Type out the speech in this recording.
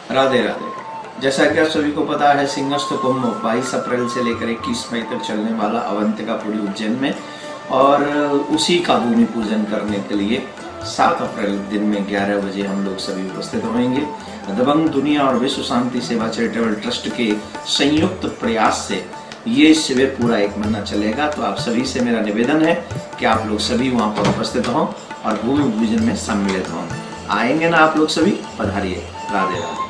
राधे राधे। जैसा कि आप सभी को पता है, सिंहस्थ कुंभ 22 अप्रैल से लेकर 21 मई तक चलने वाला अवंतिकापुरी उज्जैन में, और उसी का भूमि पूजन करने के लिए 7 अप्रैल दिन में 11 बजे हम लोग सभी उपस्थित होंगे। दबंग दुनिया और विश्व शांति सेवा चैरिटेबल ट्रस्ट के संयुक्त प्रयास से ये शिविर पूरा 1 महीना चलेगा। तो आप सभी से मेरा निवेदन है कि आप लोग सभी वहाँ पर उपस्थित हों और भूमि पूजन में सम्मिलित हों। आएंगे ना आप लोग सभी? पधारिए। राधे राधे।